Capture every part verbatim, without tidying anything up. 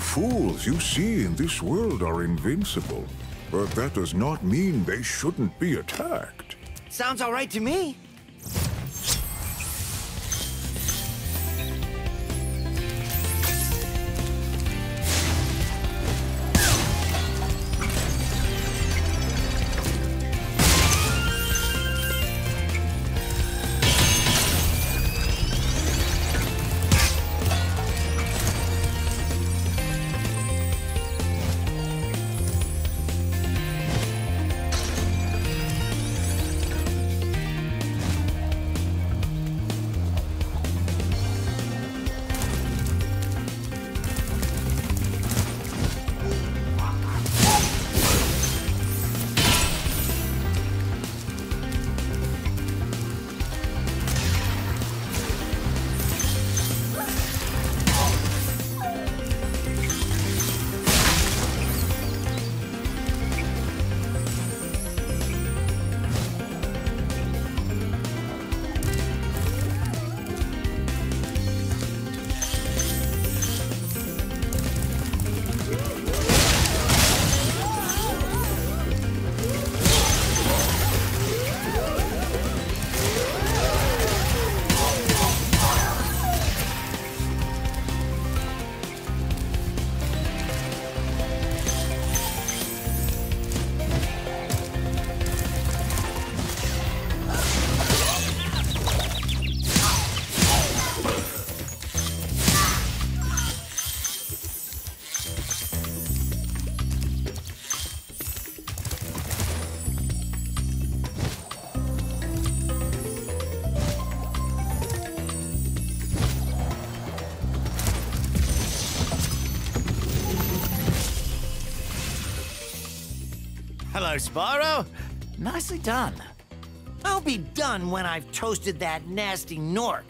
fools you see in this world are invincible, but that does not mean they shouldn't be attacked. Sounds all right to me. Hello, Spyro. Nicely done. I'll be done when I've toasted that nasty Gnorc.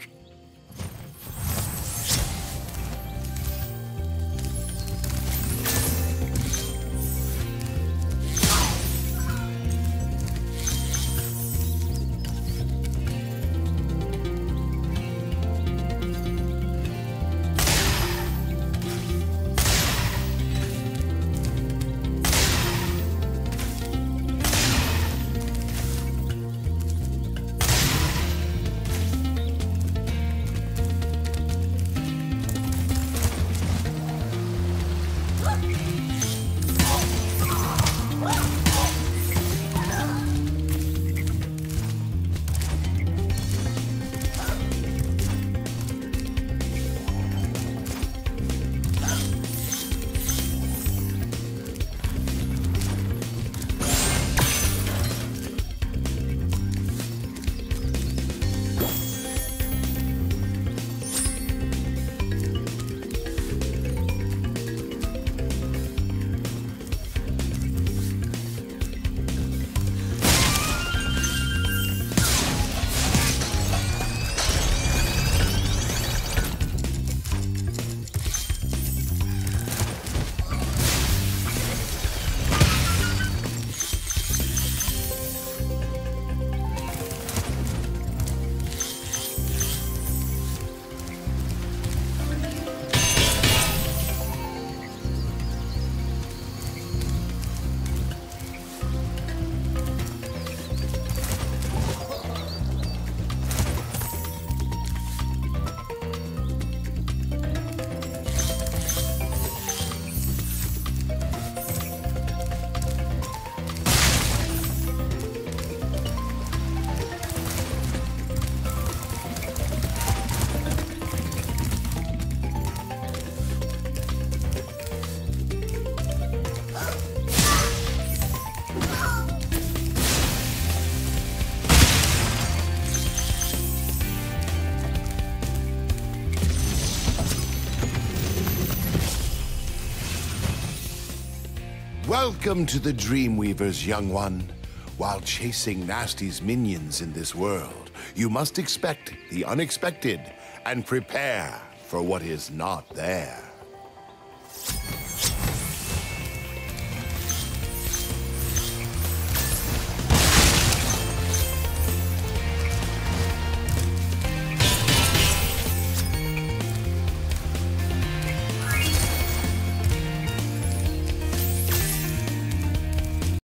Welcome to the Dreamweavers, young one. While chasing Gnasty's minions in this world, you must expect the unexpected and prepare for what is not there.